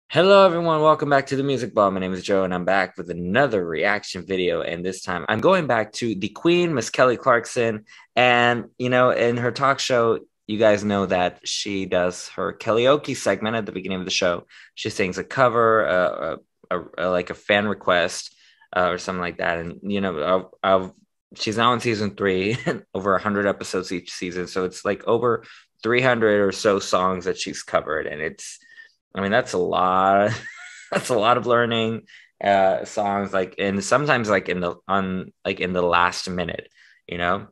Hello everyone, welcome back to the Music Ball. My name is Joe and I'm back with another reaction video, and this time I'm going back to the Queen, Miss Kelly Clarkson. And in her talk show, you guys know that she does her Kellyoke segment at the beginning of the show. She sings a cover, like a fan request, or something like that. And she's now in season 3, over 100 episodes each season, so it's like over 300 or so songs that she's covered, and I mean, that's a lot. That's a lot of learning songs, like, and sometimes like in the last minute, you know.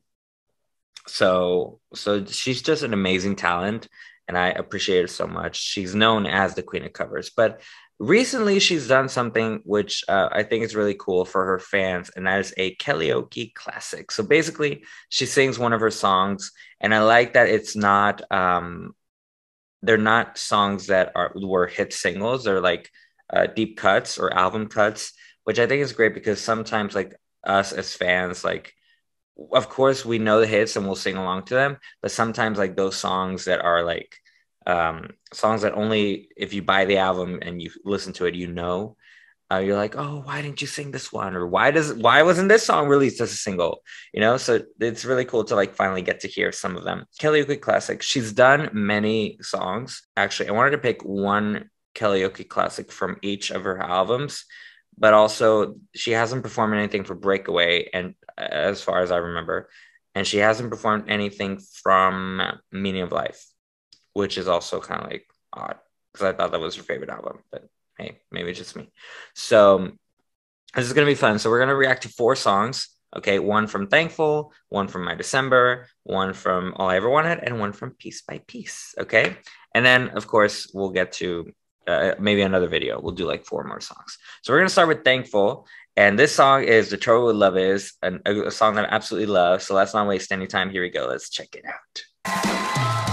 So she's just an amazing talent, and I appreciate her so much. She's known as the Queen of Covers, but recently she's done something which I think is really cool for her fans, and that is a karaoke classic. So basically, she sings one of her songs, and I like that it's not they're not songs that were hit singles. They're like deep cuts or album cuts, which I think is great because sometimes, like, us as fans, like, of course we know the hits and we'll sing along to them, but sometimes like those songs that are like songs that only if you buy the album and you listen to it, you're like, oh, why didn't you sing this one? Or why wasn't this song released as a single? So it's really cool to like finally get to hear some of them. Karaoke classic. She's done many songs. Actually, I wanted to pick one karaoke classic from each of her albums, but also she hasn't performed anything for Breakaway, and as far as I remember, and she hasn't performed anything from Meaning of Life, which is also kind of like odd because I thought that was her favorite album, but hey, maybe it's just me. So this is going to be fun. So we're going to react to 4 songs. Okay, one from Thankful, one from My December, one from All I Ever Wanted, and one from Piece by Piece. Okay, and then of course we'll get to maybe another video. We'll do like 4 more songs. So we're going to start with Thankful. And this song is The Trouble with Love Is, a song that I absolutely love. So let's not waste any time. Here we go. Let's check it out.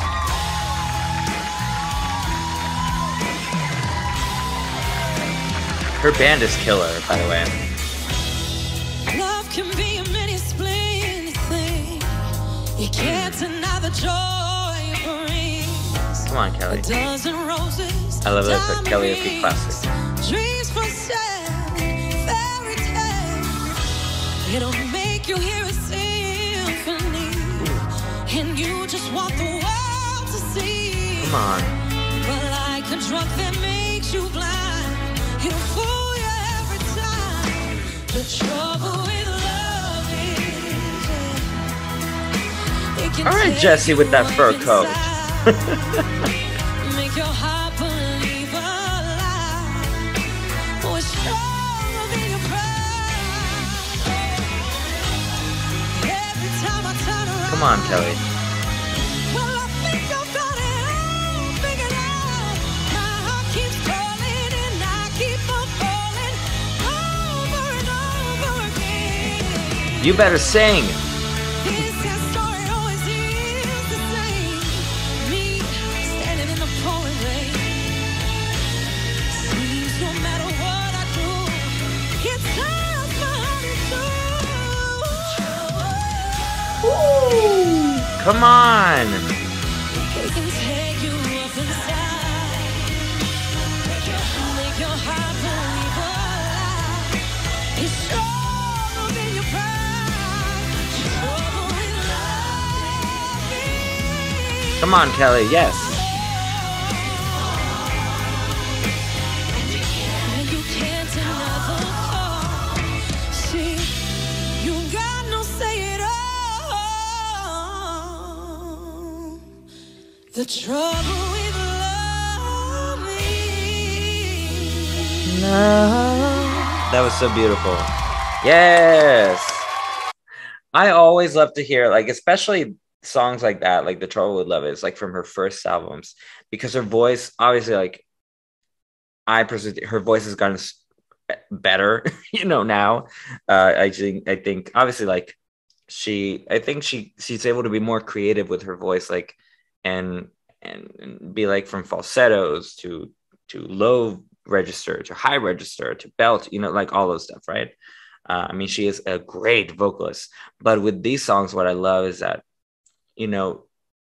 Her band is killer, by the way. Love can be a many splendid thing. You can't deny the joy it brings. Come on, Kelly. A dozen roses, I love that it's a karaoke classic. Dreams for sad fairy tale. It'll make you hear a symphony, and you just want the world to see. Come on. But like a drug that makes you blind, it'll fool you every time. The trouble with love is, all right, Jesse with that fur coat. Make your heart believe a lie. Oh, it's stronger than your pride. Every time I turn around, Come on, Kelly. well, I think I've got it all figured out. My heart keeps calling and I keep on falling over and over again. You better sing. This story always is the same. Me standing in the pouring rain. Seems no matter what I do, it turns my heart into. Come on. It can take you up inside. Make your heart believe a lie. It's stronger than your pride. Trouble with love. Come on, Kelly. Yes. And you can't deny the call. See, you got no say at all. The trouble with love is. That was so beautiful. Yes. I always love to hear, like, especially songs like that, like The Trouble with Love Is, like from her first albums, because her voice, obviously, like, her voice has gotten better, now. I think obviously, like, she's able to be more creative with her voice, like, and be like from falsettos to low register to high register to belt, like all those stuff, right? I mean, she is a great vocalist, but with these songs, what I love is that,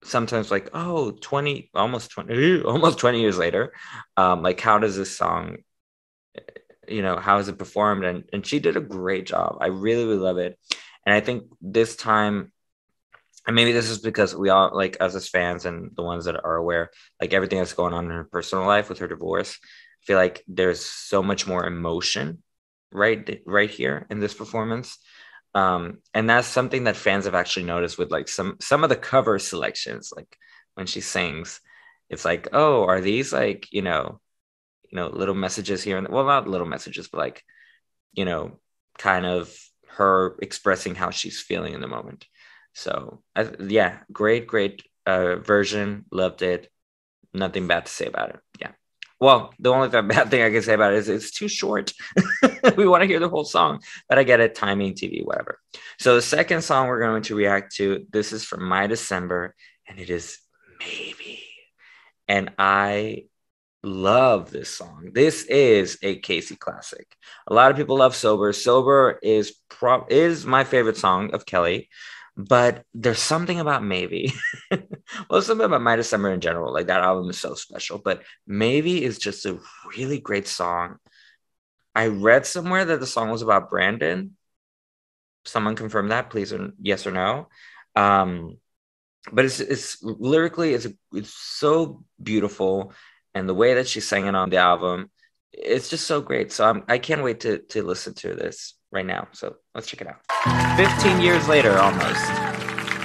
sometimes like, oh, 20, almost 20, almost 20 years later, like how does this song, how is it performed? And she did a great job. I really, really love it. And I think this time, and maybe this is because we all, like us as fans and the ones that are aware, like everything that's going on in her personal life with her divorce, I feel like there's so much more emotion right here in this performance. And that's something that fans have actually noticed with like some of the cover selections, like when she sings, it's like, oh, are these like, little messages here and well, not little messages, but like, you know, kind of her expressing how she's feeling in the moment. So yeah, great version. Loved it. Nothing bad to say about it. Yeah. Well, the only bad thing I can say about it is it's too short. We want to hear the whole song, but I get it. Timing, TV, whatever. So the second song we're going to react to, this is from My December, and it is Maybe. And I love this song. This is a Casey classic. A lot of people love Sober. Sober is my favorite song of Kelly, but there's something about Maybe. Well, something about My December in general. Like that album is so special, but Maybe is just a really great song. I read somewhere that the song was about Brandon. Someone confirm that, please, or yes or no. Um, but it's lyrically it's so beautiful, and the way that she sang it on the album, it's just so great. So I can't wait to listen to this right now. So let's check it out. 15 years later, almost.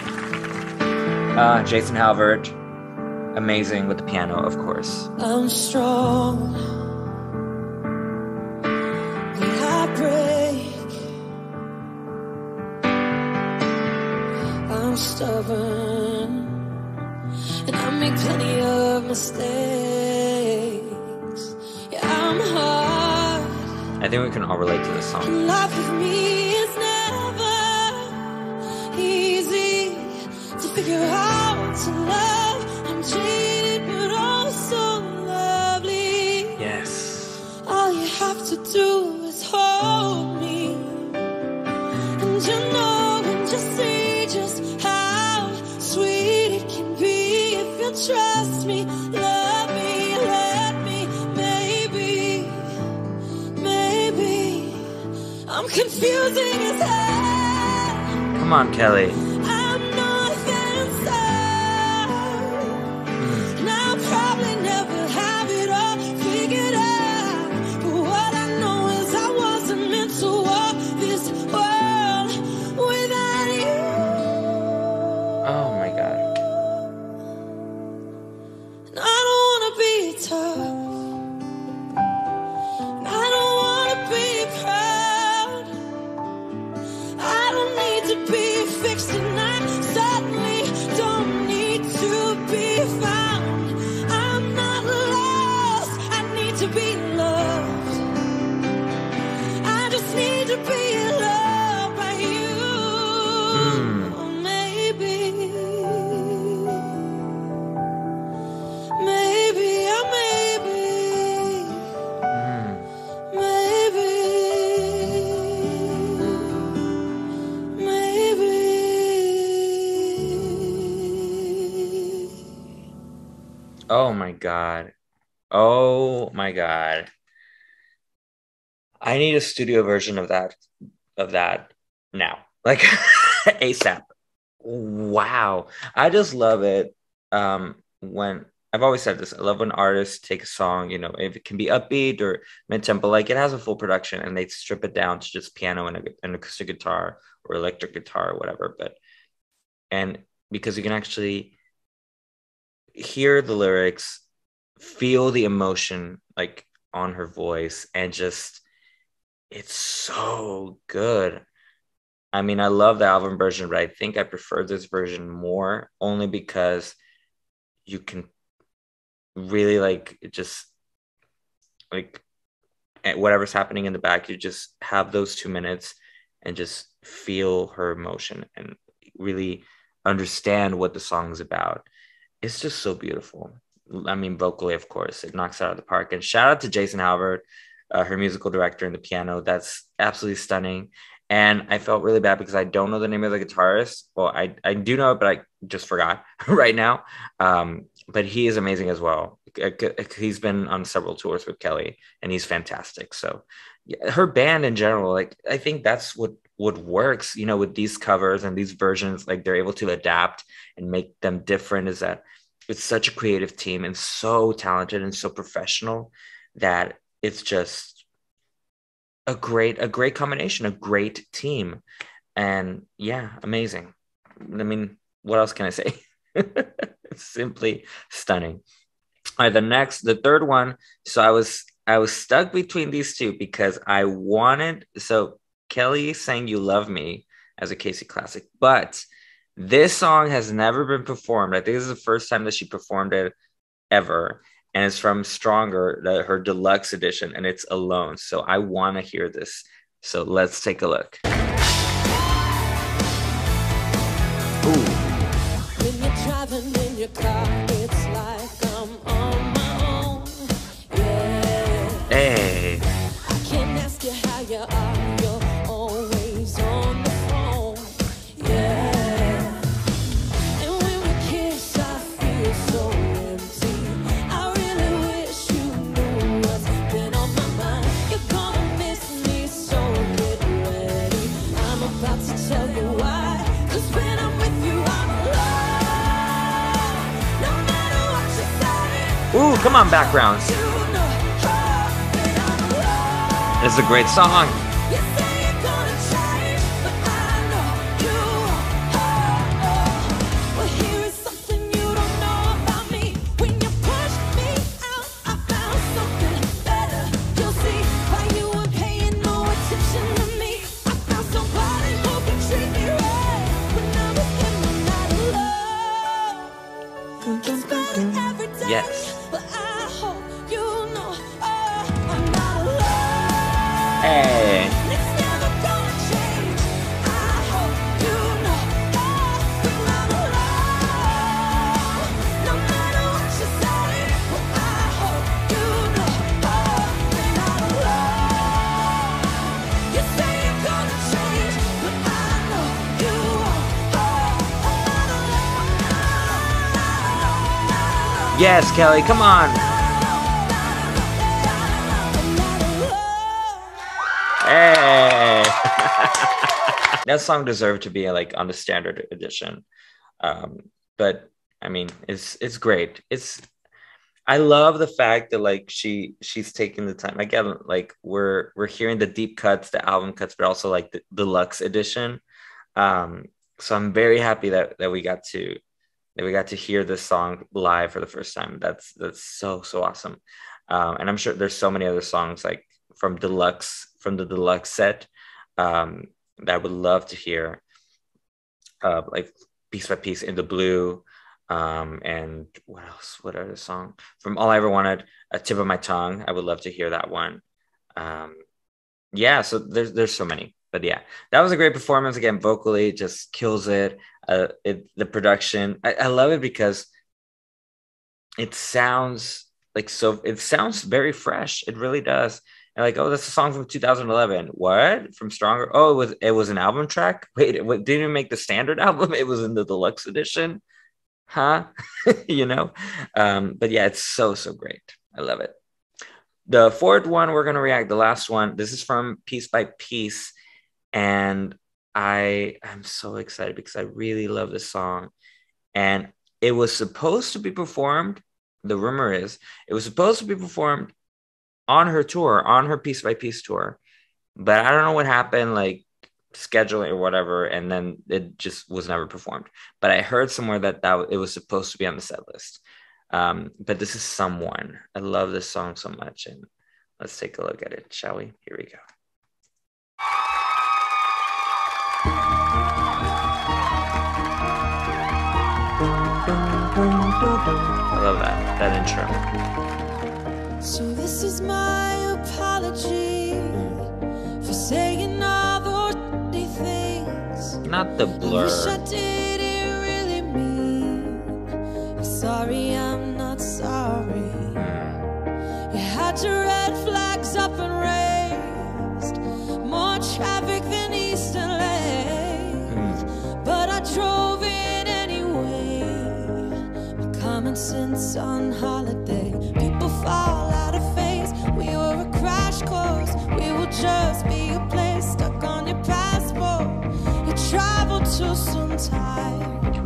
Jason Halvert, amazing with the piano, of course. I'm strong when I break. I'm stubborn and I make plenty of mistakes. Yeah, I'm hard. I think we can all relate to this song. And life with me is never easy to figure out to love. I'm jaded but also lovely. Yes. All you have to do is hold me, and you know and just see just how sweet it can be if you trust me. Love me, let me, maybe I'm confusing as hell. Come on, Kelly. I'm nothing sad, and I'll probably never have it all figured out. But what I know is I wasn't meant to walk this world without you. Oh my God. And I don't wanna be tough, and I don't wanna be proud. I don't need to be fixed, and I certainly don't need to be found. I'm not lost, I need to be loved. I just need to be loved by you. Maybe, maybe. Oh my God. Oh my God. I need a studio version of that now. Like ASAP. Wow. I just love it. When I've always said this, I love when artists take a song, if it can be upbeat or mid-tempo, like it has a full production and they strip it down to just piano and an acoustic guitar or electric guitar or whatever. And because you can actually hear the lyrics, feel the emotion like on her voice, and just it's so good. I mean, I love the album version, but I think I prefer this version more only because you can really like just like whatever's happening in the back, you just have those 2 minutes and just feel her emotion and really understand what the song is about. It's just so beautiful. I mean, vocally, of course, it knocks it out of the park. And shout out to Jason Halvert, her musical director, and the piano. That's absolutely stunning. And I felt really bad because I don't know the name of the guitarist. Well, I do know it, but I just forgot right now. But he is amazing as well. He's been on several tours with Kelly, and he's fantastic. So yeah, her band in general, like I think that's what works, you know, with these covers and these versions, like they're able to adapt and make them different. Is that it's such a creative team and so talented and so professional that it's just a great combination, a great team. And yeah, amazing. I mean, what else can I say? It's simply stunning. All right, the third one. So I was stuck between these two because I wanted, so Kelly sang You Love Me as a Casey classic, but this song has never been performed. I think this is the first time that she performed it ever. And it's from Stronger, her deluxe edition, and it's alone. So I want to hear this. So let's take a look. Ooh. When you're driving in your car, it's like I'm on my own. Yeah. Hey. I can't ask you how you are. You're always on the phone. Yeah. And when we kiss, I feel so empty. I really wish you knew what's been on my mind. You're gonna miss me, so get ready. I'm about to tell you why. 'Cause when I'm with you, I'm alone. No matter what you say, Ooh, come on, backgrounds. you know, when I'm alone. It's a great song. You say you're gonna change, but I know you won't. Well, here is something you don't know about me. When you push me out, I found something better. You'll see why you were paying no attention to me. I found somebody who can treat me right. When I'm with him, I'm not alone. It's better every day, Yes. but I hope you know I'm not alone. Hey. It's never gonna change. I hope you know you're not alone. No matter what you say, well, I hope you know you're not alone. You say you're gonna change, but I know you won't. Yes, Kelly, come on. Hey. That song deserved to be like on the standard edition. But I mean, it's great. I love the fact that like she's taking the time. Again, like we're hearing the deep cuts, the album cuts, but also like the deluxe edition. So I'm very happy that we got to hear this song live for the first time. That's so awesome. And I'm sure there's so many other songs like from the deluxe set that I would love to hear, like Piece by Piece in the Blue, and what else? What other song from All I Ever Wanted? A Tip of My Tongue. I would love to hear that one. Yeah, so there's so many, but yeah, that was a great performance. Again, vocally, just kills it. The production, I love it because it sounds it sounds very fresh. It really does. And like, oh, that's a song from 2011. What? From Stronger? Oh, it was an album track. Wait, it didn't even make the standard album. It was in the deluxe edition. Huh? You know. But yeah, it's so great. I love it. The fourth one we're gonna react. The last one. This is from Piece by Piece, and I'm so excited because I really love this song. And it was supposed to be performed. The rumor is it was supposed to be performed on her tour, on her Piece by Piece tour, but I don't know what happened, like scheduling or whatever, and then it just was never performed. But I heard somewhere that it was supposed to be on the set list. But this is Someone. I love this song so much, and let's take a look at it, shall we? Here we go. I love that intro. So this is my apology for saying all those dirty things. Not the I wish Blur. I didn't really mean. I'm sorry, I'm not sorry. You had your red flags up and raised. More traffic than East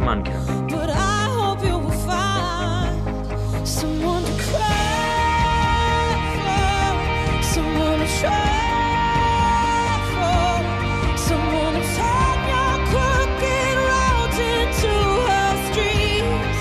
Come on, Kelly. But I hope you will find someone to cry for, someone to try for, someone to turn your crooked roads into her streets,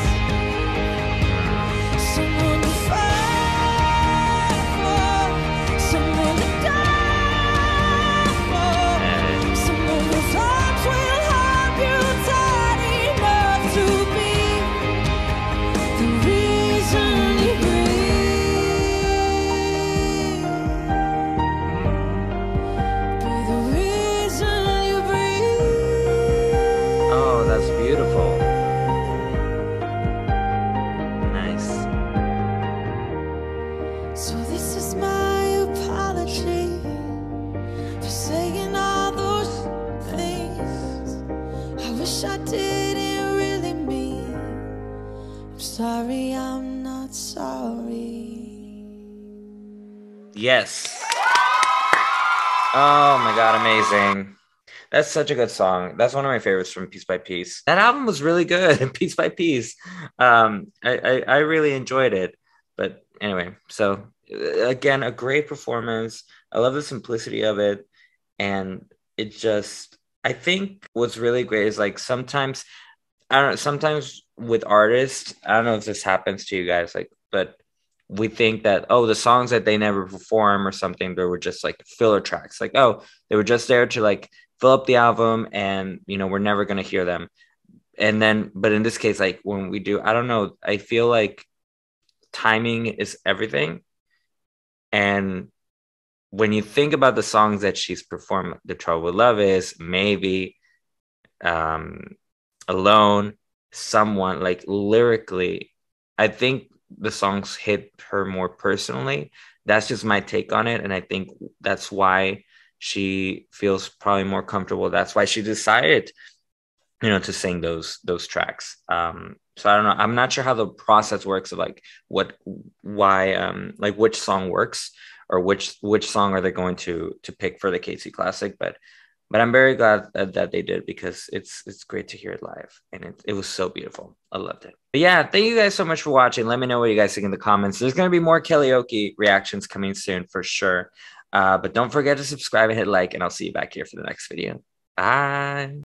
someone to fight for, someone to die for, someone whose arms will hold you tight enough to be the reason you breathe. Be the reason you breathe. Oh, that's beautiful. Nice. So this is my apology for saying all those things I wish I didn't really mean. I'm sorry, I'm not sorry. Yes. Oh my God, amazing. That's such a good song. That's one of my favorites from Piece by Piece. That album was really good, Piece by Piece. I really enjoyed it. But anyway, so again, a great performance. I love the simplicity of it. And it just, I think what's really great is like sometimes, I don't know, sometimes with artists, I don't know if this happens to you guys, like, but we think that, oh, the songs that they never perform or something, they were just like filler tracks. Like, oh, they were just there to like fill up the album and, you know, we're never going to hear them. And then, but in this case, like when we do, I don't know, I feel like timing is everything. And when you think about the songs that she's performed, The Trouble with Love Is, Maybe, um, Alone, Someone, like lyrically, I think the songs hit her more personally. That's just my take on it. And I think that's why she feels probably more comfortable. That's why she decided, you know, to sing those tracks. So I don't know. I'm not sure how the process works of like why, like which song works or which song are they going to pick for the KC Classic, but I'm very glad that they did because it's great to hear it live and it was so beautiful. I loved it. But yeah, thank you guys so much for watching. Let me know what you guys think in the comments. There's going to be more Kellyoke reactions coming soon for sure. But don't forget to subscribe and hit like, and I'll see you back here for the next video. Bye.